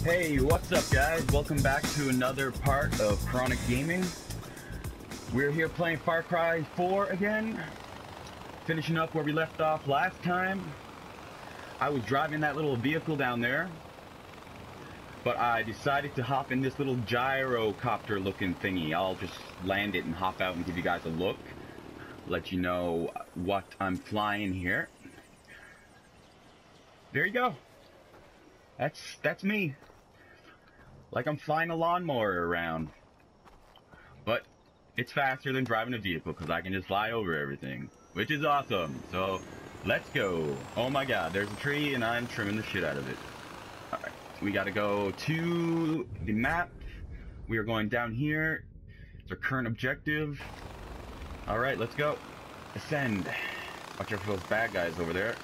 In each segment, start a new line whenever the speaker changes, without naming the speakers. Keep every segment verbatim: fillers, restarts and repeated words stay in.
Hey, what's up guys? Welcome back to another part of Chronic Gaming. We're here playing Far Cry four again. Finishing up where we left off last time. I was driving that little vehicle down there, but I decided to hop in this little gyrocopter looking thingy. I'll just land it and hop out and give you guys a look. Let you know what I'm flying here. There you go. That's, that's me. Like I'm flying a lawnmower around. But it's faster than driving a vehicle because I can just fly over everything, which is awesome. So let's go. Oh my god, there's a tree and I'm trimming the shit out of it. Alright, we gotta go to the map. We are going down here. It's our current objective. Alright, let's go. Ascend. Watch out for those bad guys over there.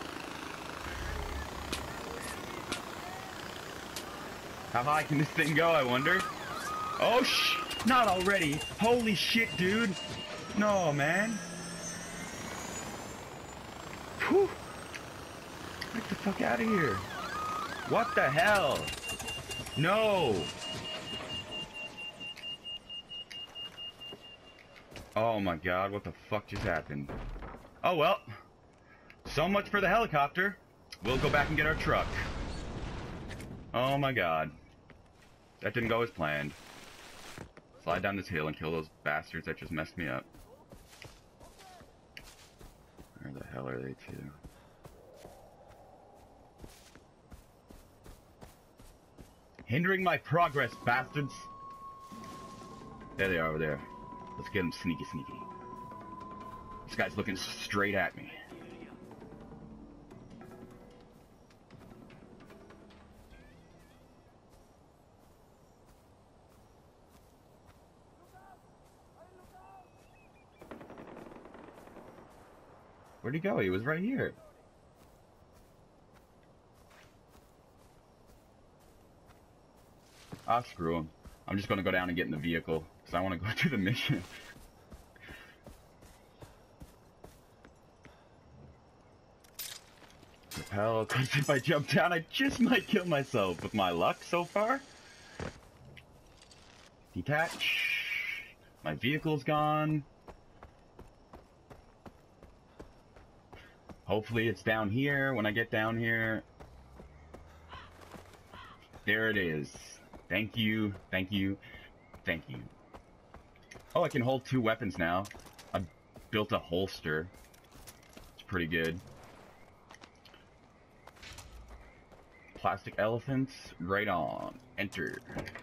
How high can this thing go, I wonder? Oh, sh! Not already! Holy shit, dude! No, man! Whew! Get the fuck out of here! What the hell? No! Oh my god, what the fuck just happened? Oh well. So much for the helicopter. We'll go back and get our truck. Oh my god. That didn't go as planned. Slide down this hill and kill those bastards that just messed me up. Where the hell are they to? Hindering my progress, bastards! There they are over there. Let's get them sneaky sneaky. This guy's looking straight at me. Where'd he go? He was right here. Ah, screw him. I'm just gonna go down and get in the vehicle, because I want to go do the mission. Repel, because if I jump down, I just might kill myself with my luck so far. Detach. My vehicle's gone. Hopefully it's down here when I get down here. There it is. Thank you, thank you, thank you. Oh, I can hold two weapons now. I built a holster. It's pretty good. Plastic elephants, right on. Enter.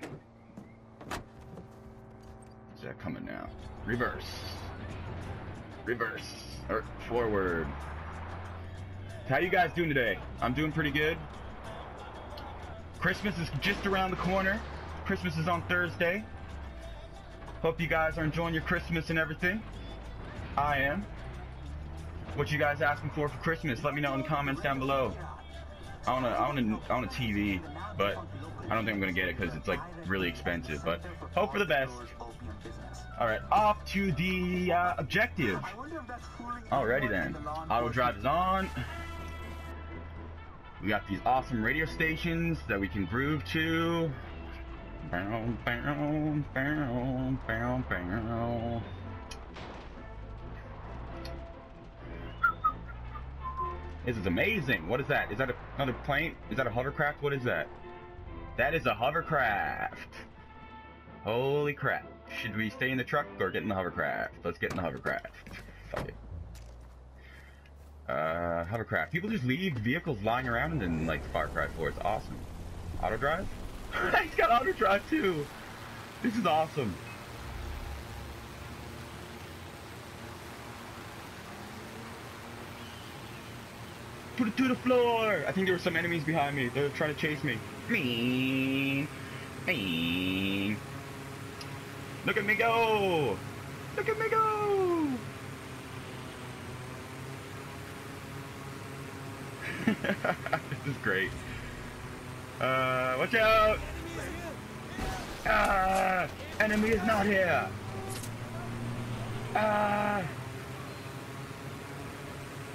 Is that coming now? Reverse. Reverse. Or forward. How you guys doing today? I'm doing pretty good. Christmas is just around the corner. Christmas is on Thursday. Hope you guys are enjoying your Christmas and everything. I am. What you guys asking for for Christmas? Let me know in the comments down below. I want a, I want a, I want a T V, but I don't think I'm gonna get it because it's like really expensive. But hope for the best. All right, off to the uh, objective. Alrighty then. Auto drive is on. We got these awesome radio stations that we can groove to. Bow, bow, bow, bow, bow. This is amazing. What is that? Is that a, another plane? Is that a hovercraft? What is that? That is a hovercraft. Holy crap. Should we stay in the truck or get in the hovercraft? Let's get in the hovercraft. Fuck it. Uh, hovercraft. People just leave vehicles lying around in like Far Cry four. It's awesome. Auto drive? He's got auto drive too. This is awesome. Put it to the floor. I think there were some enemies behind me. They're trying to chase me. Mean. Mean. Look at me go. Look at me go. This is great. Uh, watch out! Ah! Enemy is not here! Ah!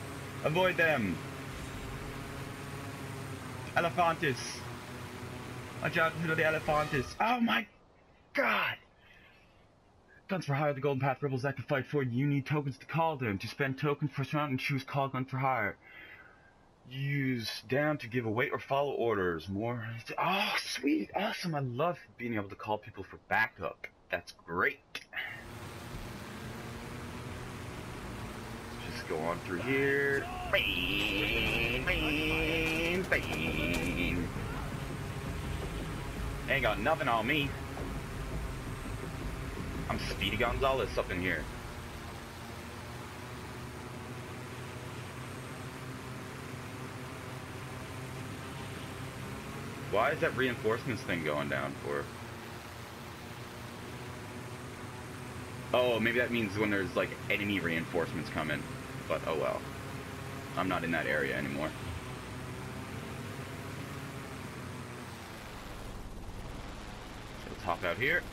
Avoid them! Elephantis! Watch out for the Elefantes. Oh my god! Guns for hire, the Golden Path rebels that can fight for you. You need tokens to call them. To spend tokens for surrounding, choose call gun for hire. Use down to give away or follow orders. More. Oh, sweet. Awesome. I love being able to call people for backup. That's great. Just go on through here. Bang, bang, bang. Ain't got nothing on me. I'm Speedy Gonzalez up in here. Why is that reinforcements thing going down for? Oh, maybe that means when there's like enemy reinforcements coming. But oh well. I'm not in that area anymore. So let's hop out here.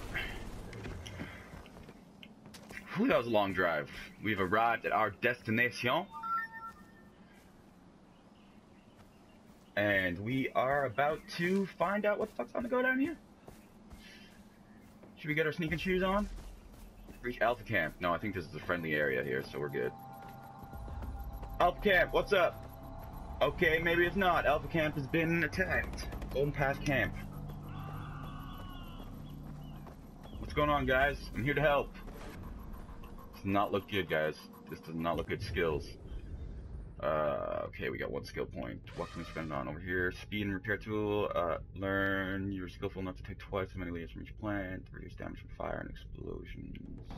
Whew, that was a long drive. We've arrived at our destination. And we are about to find out what the fuck's gonna go down here. Should we get our sneaking shoes on? Reach Alpha Camp. No, I think this is a friendly area here, so we're good. Alpha Camp, what's up? Okay, maybe it's not. Alpha Camp has been attacked. Golden Path Camp. What's going on, guys? I'm here to help. Does not look good, guys. This does not look good. Skills. Uh, okay, we got one skill point. What can we spend on over here? Speed and repair tool. Uh, learn. You're skillful enough to take twice as many leaves from each plant. Reduce damage from fire and explosions.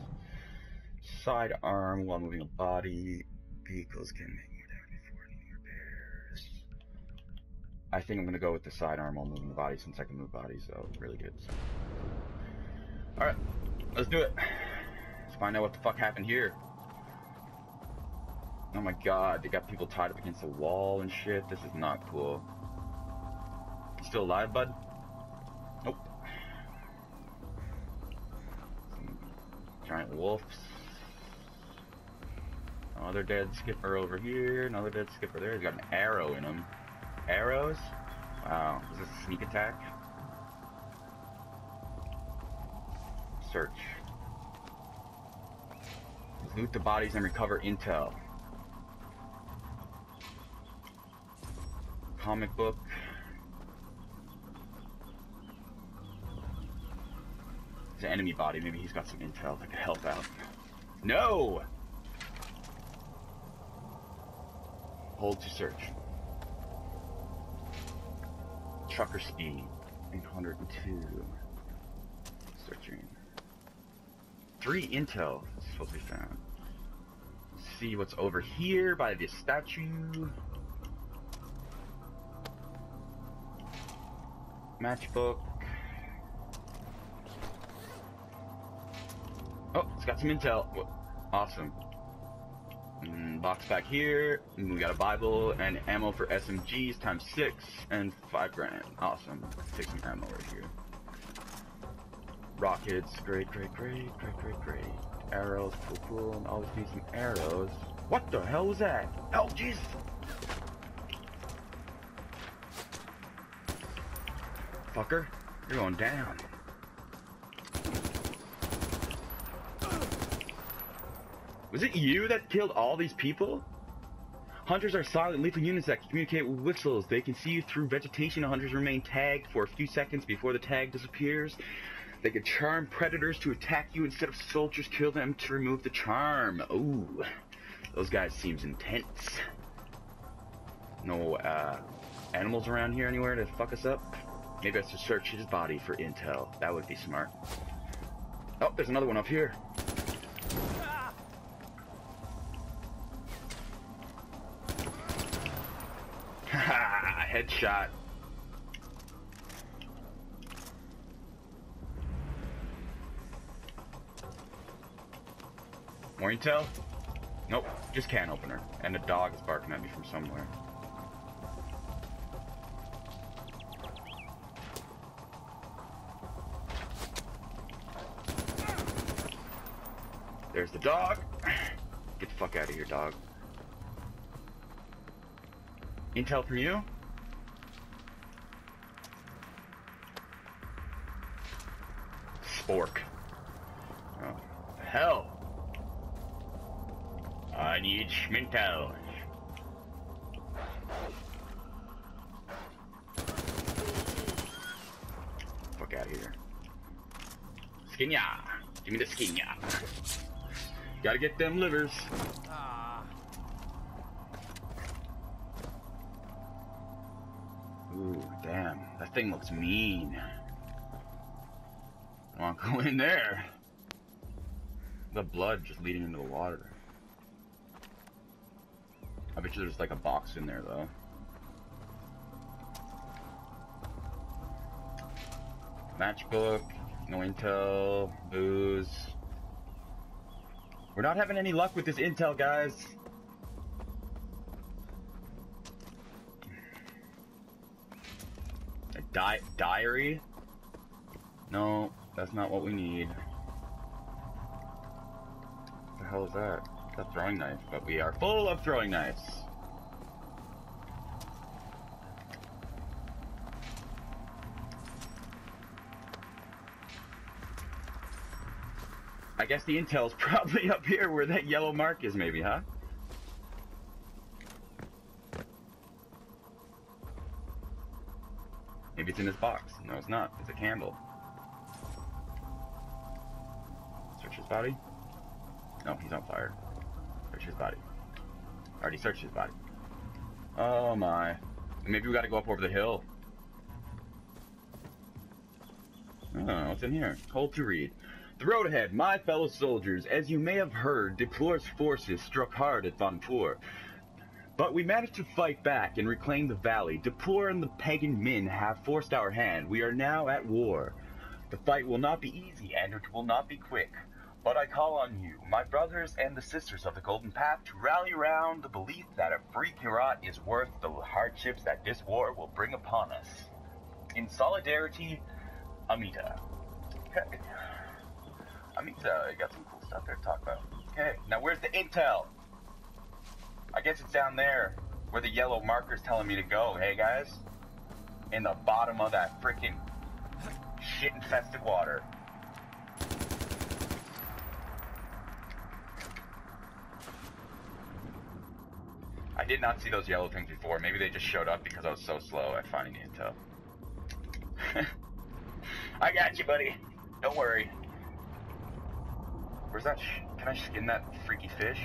Sidearm while moving a body. Vehicles can make more damage before needing repairs. I think I'm gonna go with the sidearm while moving the body since I can move bodies, so really good. So. Alright, let's do it. Let's find out what the fuck happened here. Oh my god, they got people tied up against the wall and shit. This is not cool. You still alive, bud? Nope. Some giant wolves. Another dead skipper over here. Another dead skipper there. He's got an arrow in him. Arrows? Wow. Is this a sneak attack? Search. Loot the bodies and recover intel. Comic book. It's an enemy body. Maybe he's got some intel that could help out. No! Hold to search. Trucker speed. eight hundred two. Searching. Three intel is supposed to be found. Let's see what's over here by this statue. Matchbook. Oh, it's got some intel. Awesome. Mm, box back here. And we got a Bible and ammo for S M Gs times six and five grand. Awesome. Let's take some ammo right here. Rockets. Great, great, great, great, great, great. Arrows. Cool, cool. And always need some arrows. What the hell was that? Oh, Jesus. Fucker, you're going down. Was it you that killed all these people? Hunters are silent, lethal units that can communicate with whistles. They can see you through vegetation. Hunters remain tagged for a few seconds before the tag disappears. They can charm predators to attack you instead of soldiers. Kill them to remove the charm. Ooh, those guys seems intense. No uh, animals around here anywhere to fuck us up? Maybe I should search his body for intel. That would be smart. Oh, there's another one up here. Haha, headshot. More intel? Nope, just can opener. And a dog is barking at me from somewhere. There's the dog. Get the fuck out of here, dog. Intel from you? spork. Oh, hell. I need Schmintel. Fuck out of here. Skinya. Give me the skinya. Gotta get them livers. Ooh, damn. That thing looks mean. I wanna go in there. The blood just leading into the water. I bet you there's like a box in there though. Matchbook, no intel, booze. We're not having any luck with this intel, guys. A di diary? No, that's not what we need. What the hell is that? It's a throwing knife, but we are full of throwing knives. I guess the intel's probably up here where that yellow mark is, maybe, huh? Maybe it's in this box. No, it's not. It's a candle. Search his body? No, he's on fire. Search his body. Already searched his body. Oh my. Maybe we gotta go up over the hill. Oh, what's in here? Hold to read. The road ahead, my fellow soldiers. As you may have heard, Deplore's forces struck hard at Vanpur. But we managed to fight back and reclaim the valley. Deplore and the pagan Min have forced our hand. We are now at war. The fight will not be easy and it will not be quick. But I call on you, my brothers and the sisters of the Golden Path, to rally around the belief that a free Kyrat is worth the hardships that this war will bring upon us. In solidarity, Amita. Okay. Amita, you got some cool stuff there to talk about. Okay, now where's the intel? I guess it's down there, where the yellow marker's telling me to go, hey guys? In the bottom of that freaking shit-infested water. I did not see those yellow things before. Maybe they just showed up because I was so slow at finding the intel. I got you, buddy. Don't worry. Where's that sh- Can I skin that freaky fish?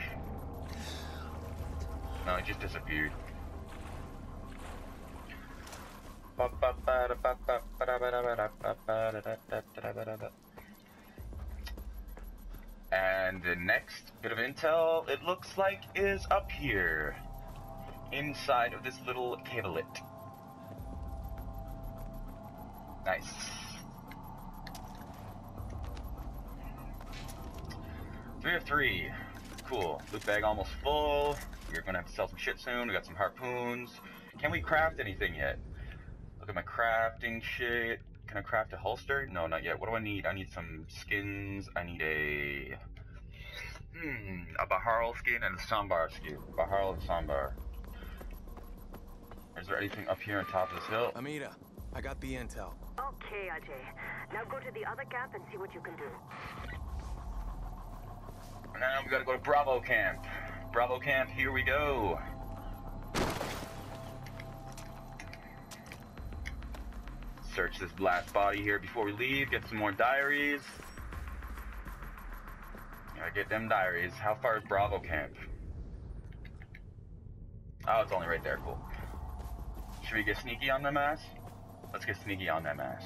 No, it just disappeared. And the next bit of intel, it looks like, is up here. Inside of this little cavelet. Nice. Three of three. Cool. Loot bag almost full. We're gonna have to sell some shit soon. We got some harpoons. Can we craft anything yet? Look at my crafting shit. Can I craft a holster? No, not yet. What do I need? I need some skins. I need a... Hmm, a Baharl skin and a Sambar skin. Baharl and Sambar. Is there anything up here on top of this hill?
Amita, I got the intel.
Okay, Ajay. Now go to the other camp and see what you can do.
Now we gotta go to Bravo Camp. Bravo Camp, here we go. Search this last body here before we leave. Get some more diaries. Gotta get them diaries. How far is Bravo Camp? Oh, it's only right there. Cool. Should we get sneaky on them ass? Let's get sneaky on them ass.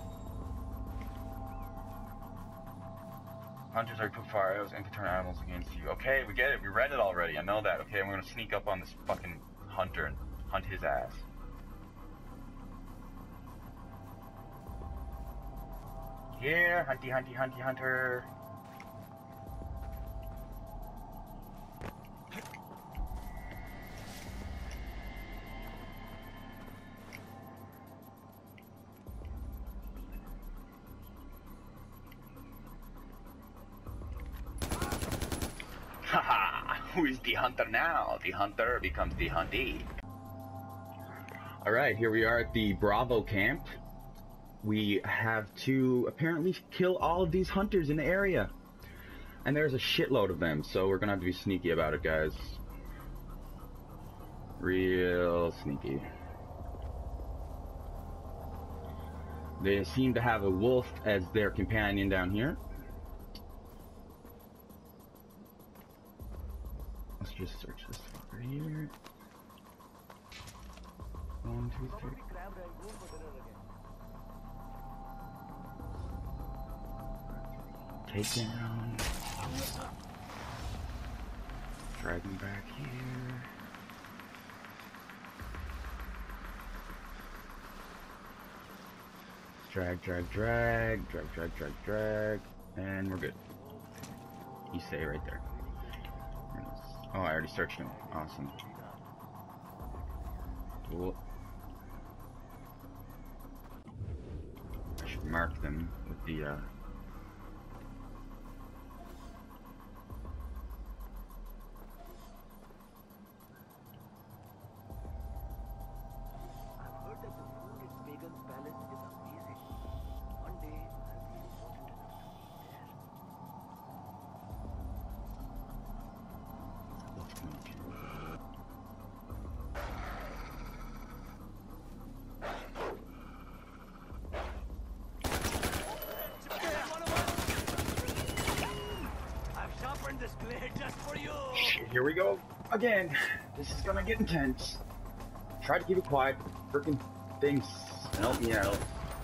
Hunters are put fire arrows and can turn animals against you. Okay, we get it. We read it already. I know that. Okay, we're gonna sneak up on this fucking hunter and hunt his ass. Here, hunty, hunty, hunty, hunter. Haha, who is the hunter now? The hunter becomes the huntee. Alright, here we are at the Bravo camp. we have to apparently kill all of these hunters in the area. And there's a shitload of them, so we're gonna have to be sneaky about it, guys. Real sneaky. They seem to have a wolf as their companion down here. Let's just search this over here. One, two, three. Take down. Drag him back here. Drag, drag, drag, drag, drag, drag, drag, and we're good. You stay right there. Oh, I already searched him. Awesome. Cool. I should mark them with the, uh... Here we go again. This is gonna get intense. Try to keep it quiet. Freaking things help me out.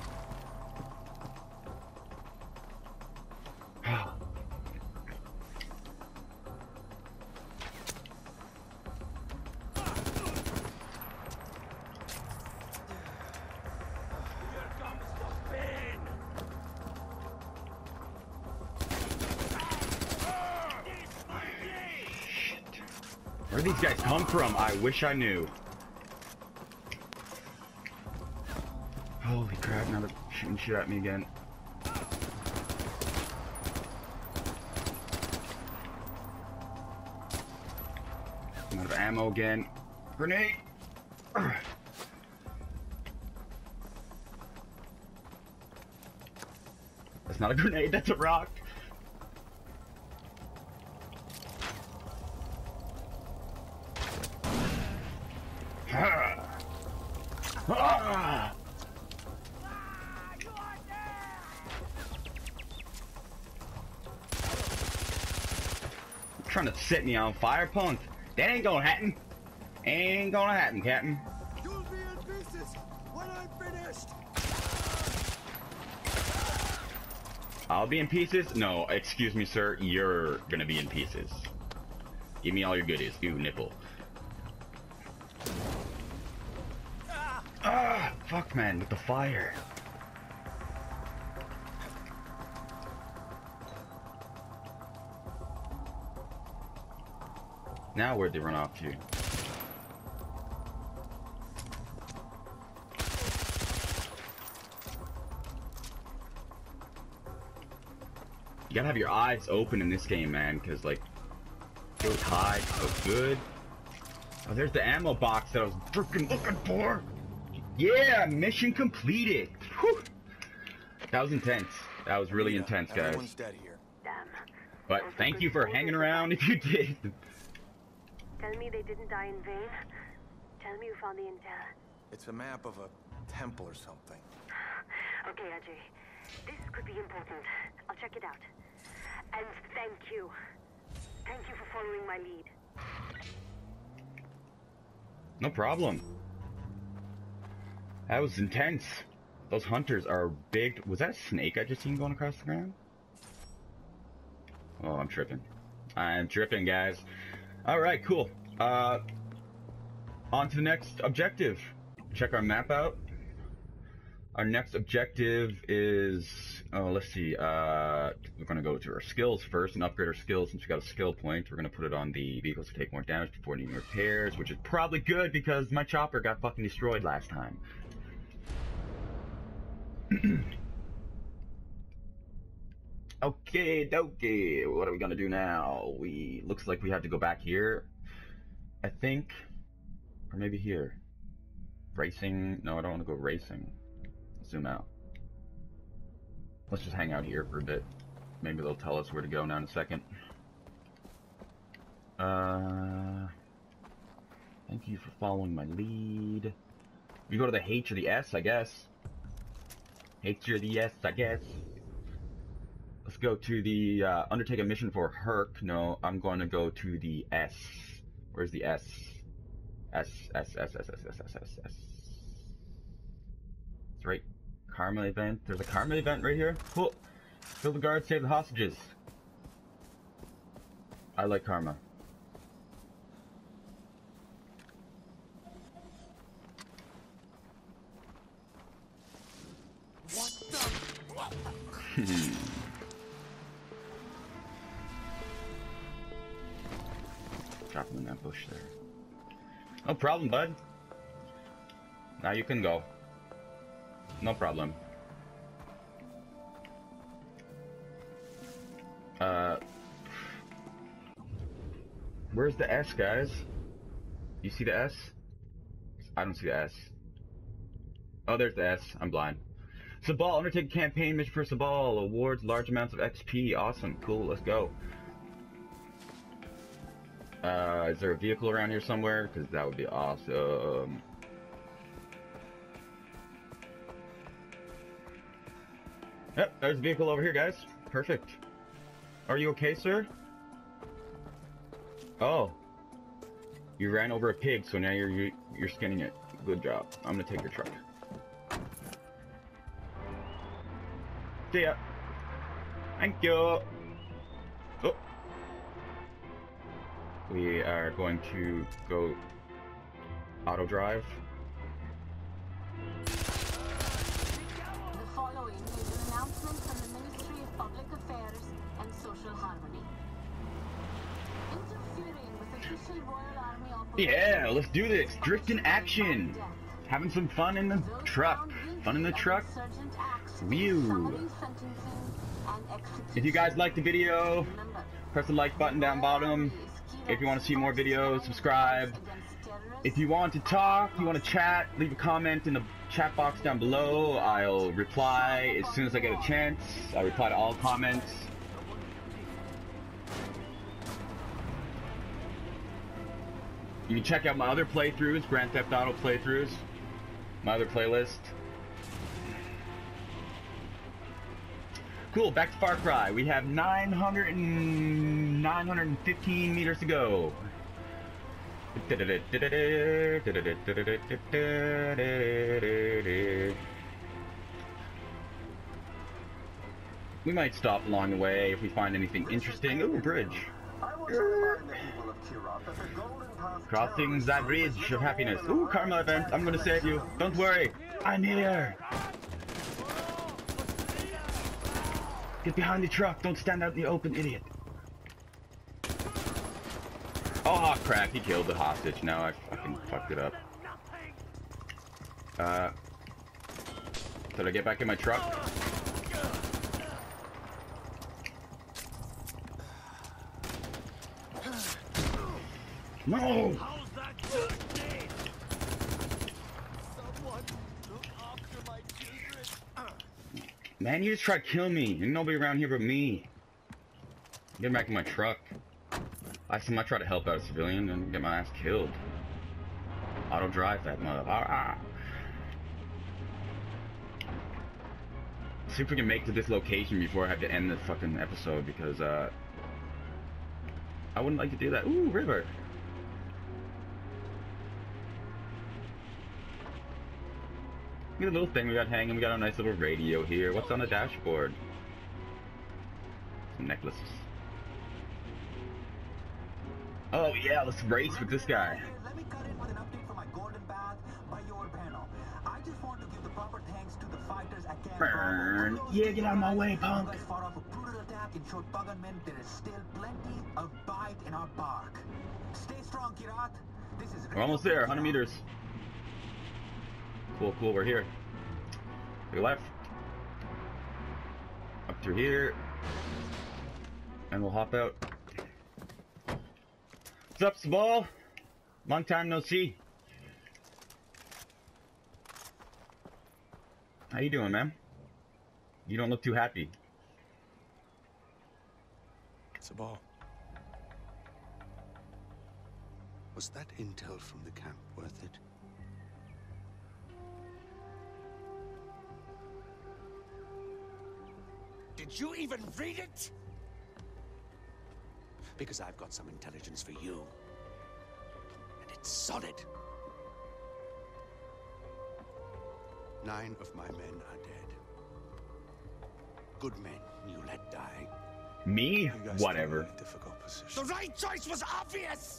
Where do these guys come from? I wish I knew. Holy crap, now they're shooting shit at me again. I'm out of ammo again. Grenade! That's not a grenade, that's a rock. Ah! Trying to set me on fire, punk. That ain't gonna happen. Ain't gonna happen, Captain.
You'll be in pieces when I'm finished.
I'll be in pieces? No, excuse me, sir. You're gonna be in pieces. Give me all your goodies. Ooh, nipple. Ah, fuck, man, with the fire. Now where'd they run off to? You gotta have your eyes open in this game, man, because, like, it was high, so good. Oh, there's the ammo box that I was freaking looking for. Yeah, mission completed. Whew. That was intense. That was really
Yeah,
intense, guys.
Everyone's dead here.
Damn.
But thank you for hanging around if you did.
Tell me they didn't die in vain. Tell me you found the intel.
It's a map of a temple or something.
Okay, Ajay. This could be important. I'll check it out. And thank you. Thank you for following my lead.
No problem. That was intense. Those hunters are big. Was that a snake I just seen going across the ground? Oh, I'm tripping. I'm tripping, guys. Alright, cool. Uh, on to the next objective. Check our map out. Our next objective is, oh, let's see, uh, we're going to go to our skills first and upgrade our skills. Since we got a skill point, we're going to put it on the vehicles to take more damage before needing repairs, which is probably good because my chopper got fucking destroyed last time. Okay, dokie, what are we going to do now? We, looks like we have to go back here, I think, or maybe here. Racing, no, I don't want to go racing. Zoom out. Let's just hang out here for a bit. Maybe they'll tell us where to go now in a second. Uh, thank you for following my lead. We go to the H or the S, I guess. H or the S, I guess. Let's go to the, uh, undertake a mission for Herc. No, I'm going to go to the S. Where's the S? S, S, S, S, S, S, S, S, S. It's right. Karma event. There's a Karma event right here. Cool. Kill the guards, save the hostages. I like Karma.
What the?
Drop him in that bush there. No problem, bud. Now you can go. No problem. Uh, where's the S, guys? You see the S? I don't see the S. Oh, there's the S. I'm blind. Sabal, undertake campaign mission for Sabal. Awards large amounts of X P. Awesome. Cool. Let's go. Uh, is there a vehicle around here somewhere? Because that would be awesome. Yep, there's a vehicle over here, guys. Perfect. Are you okay, sir? Oh. You ran over a pig, so now you're you, you're skinning it. Good job. I'm gonna take your truck. See ya. Thank you. Oh. We are going to go auto drive.
The following is an announcement from the Ministry of Public Affairs and Social Harmony. Interfering with official Royal Army operations.
Yeah, let's do this. Drift in action. Having some fun in the truck. Fun in the truck. Whew. If you guys liked the video, press the like button down bottom. If you want to see more videos, subscribe. If you want to talk, you want to chat, leave a comment in the chat box down below. I'll reply as soon as I get a chance. I reply to all comments. You can check out my other playthroughs, Grand Theft Auto playthroughs, my other playlist. Cool, back to Far Cry. We have nine hundred and nine hundred fifteen meters to go. We might stop along the way if we find anything interesting. Ooh, bridge. Crossing that bridge of happiness. Ooh, Karma event. I'm gonna save you. Don't worry. I'm here. Get behind the truck. Don't stand out in the open, idiot. Oh, crap. He killed the hostage. Now I fucking fucked it up. Uh, did I get back in my truck? No! Man, you just tried to kill me. Ain't nobody around here but me. Get back in my truck. Last time I tried to help out a civilian and get my ass killed. Auto drive that mother. Ah, ah. See if we can make it to this location before I have to end this fucking episode, because uh I wouldn't like to do that. Ooh, river. Look at the little thing we got hanging. We got a nice little radio here. What's on the dashboard? Some necklaces. Oh yeah, let's race with this guy.
Let me cut in with an update for my golden bath by your panel. I just want to give the proper thanks to the fighters at Camp
Burn. Yeah, get out of my way, punk.
You guys fought off a brutal attack and showed Buggerman there is still plenty of bite in our bark. Stay strong, Kirat. This is
We're almost there, one hundred meters. Cool, cool, we're here. To the left. Up through here. And we'll hop out. What's up, Sabal? Long time no see. How you doing, man? You don't look too happy.
Sabal. Was that intel from the camp worth it? Did you even read it? Because I've got some intelligence for you. And it's solid. Nine of my men are dead. Good men you let die.
Me?
You guys
Whatever.
put me in a difficult position. The right choice was obvious!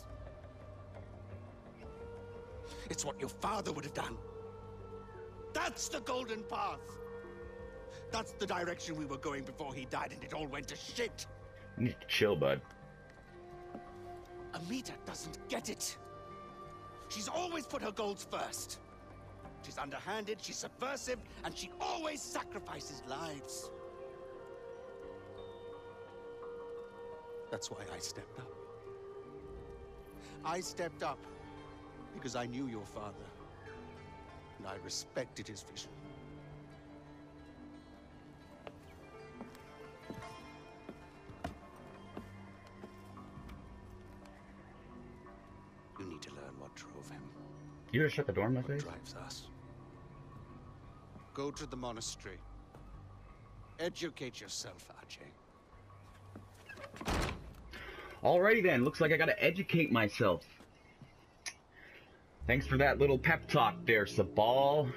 It's what your father would have done. That's the golden path. That's the direction we were going before he died and it all went to shit.
You need to chill, bud.
Amita doesn't get it. She's always put her goals first. She's underhanded, she's subversive, and she always sacrifices lives. That's why I stepped up. I stepped up because I knew your father, and I respected his vision. You need to learn what drove him.
You just shut the door in my
What
face?
drives us. Go to the monastery. Educate yourself, Ajay.
Alrighty then, looks like I gotta educate myself. Thanks for that little pep talk there, Sabal.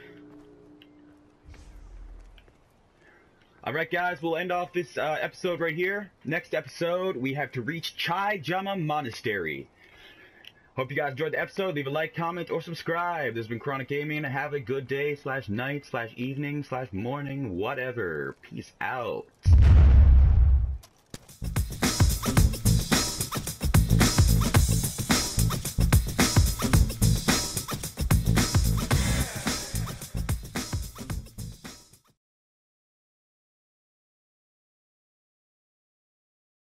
Alright guys, we'll end off this uh, episode right here. Next episode, we have to reach Chai Jama Monastery. Hope you guys enjoyed the episode. Leave a like, comment, or subscribe. This has been Chronic Gaming. Have a good day, slash night, slash evening, slash morning, whatever. Peace out.